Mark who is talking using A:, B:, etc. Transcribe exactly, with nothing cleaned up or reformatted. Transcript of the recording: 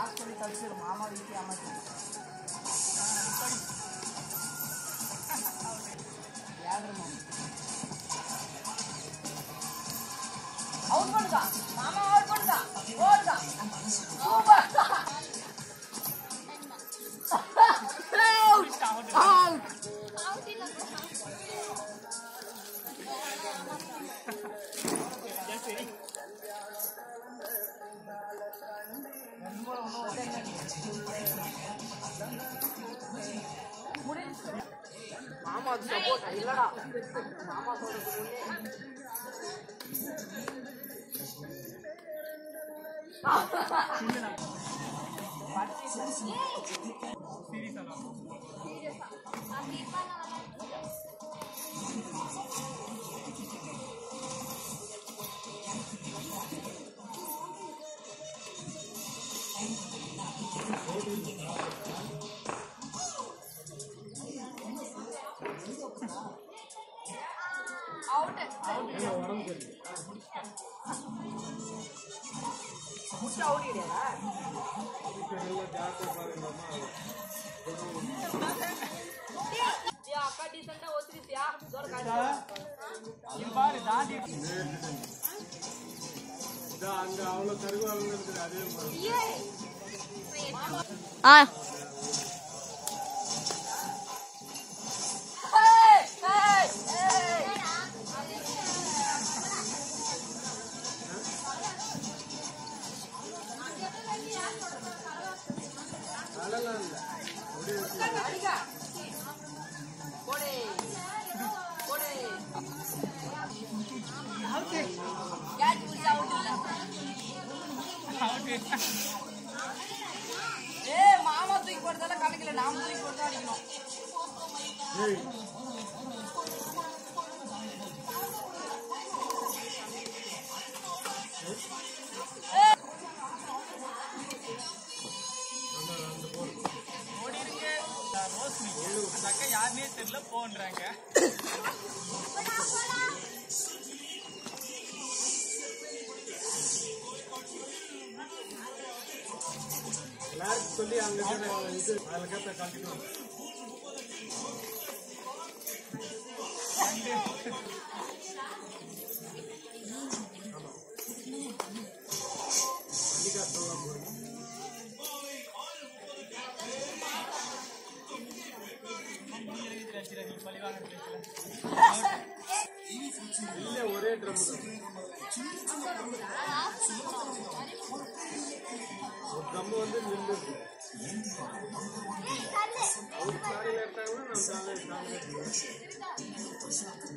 A: last கழிச்சு மாமா வீட்டு அம்மாச்சி அவுட் பண்ணுங்க மாமா அவுட் பண்ணுங்க ஓடுங்க சூப்பர் அவுட் அவுட் அவுட் இல்ல சரி மாமா சப்போர்ட் இல்லடா மாமா சொல்றது முன்னே out out मुझे out ही देना है ये आपका डिसेंट हो रही थी आप जोर का ये बार दादी दा अंग आवलो तरुगु आवलो अदे ये आ மாமா தூக்கி போறதால கணக்கில நாம தூக்கி போறதா அடிக்கணும் ஓடி இருக்கு ரோஸ்மி அந்த அக்கா யாருனே தெரியல போன்றாங்க எல்லாரும் சொல்லி அங்க இது அதுல கேட்ட கண்டிப்பா அடிக்கா சொல்லலாம் இல்ல ஒரே ட்ரம் ஒரு ட்ரம் வந்து நின்று அவர் சாரில எடுத்தாங்கன்னா நம்ம சாலை சாலை